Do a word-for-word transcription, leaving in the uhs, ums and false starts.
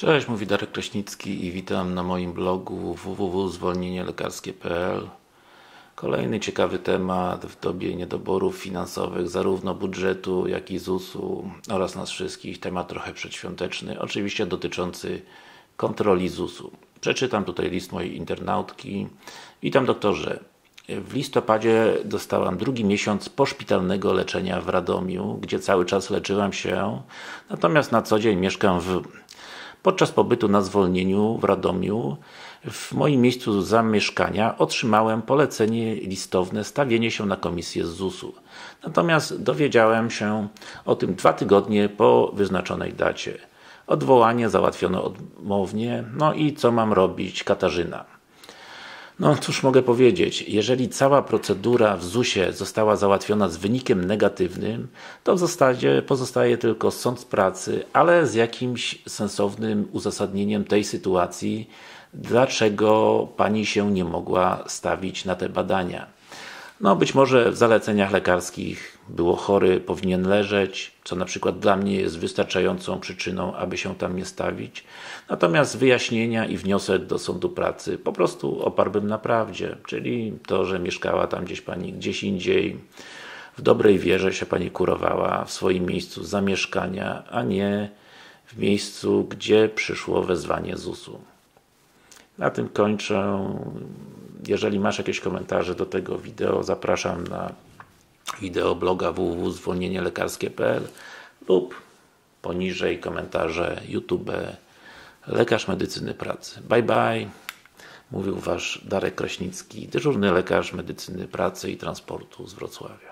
Cześć, mówi Darek Kraśnicki i witam na moim blogu w w w kropka zwolnienie lekarskie kropka p l. Kolejny ciekawy temat w dobie niedoborów finansowych zarówno budżetu, jak i zusu oraz nas wszystkich. Temat trochę przedświąteczny, oczywiście dotyczący kontroli zusu. Przeczytam tutaj list mojej internautki. Witam doktorze. W listopadzie dostałam drugi miesiąc poszpitalnego leczenia w Radomiu, gdzie cały czas leczyłam się, natomiast na co dzień mieszkam w Podczas pobytu na zwolnieniu w Radomiu w moim miejscu zamieszkania otrzymałem polecenie listowne stawienie się na komisję z zusu. Natomiast dowiedziałem się o tym dwa tygodnie po wyznaczonej dacie. Odwołanie załatwiono odmownie, no i co mam robić, Katarzyna? No cóż mogę powiedzieć, jeżeli cała procedura w zusie została załatwiona z wynikiem negatywnym, to w zasadzie pozostaje tylko sąd pracy, ale z jakimś sensownym uzasadnieniem tej sytuacji, dlaczego Pani się nie mogła stawić na te badania. No być może w zaleceniach lekarskich było chory, powinien leżeć, co na przykład dla mnie jest wystarczającą przyczyną, aby się tam nie stawić. Natomiast wyjaśnienia i wniosek do sądu pracy po prostu oparłbym na prawdzie, czyli to, że mieszkała tam gdzieś Pani gdzieś indziej, w dobrej wierze się Pani kurowała w swoim miejscu zamieszkania, a nie w miejscu, gdzie przyszło wezwanie zusu. Na tym kończę. Jeżeli masz jakieś komentarze do tego wideo, zapraszam na wideobloga w w w kropka zwolnienie lekarskie kropka p l lub poniżej komentarze YouTube Lekarz Medycyny Pracy. Bye bye. Mówił Wasz Darek Kraśnicki, dyżurny lekarz medycyny pracy i transportu z Wrocławia.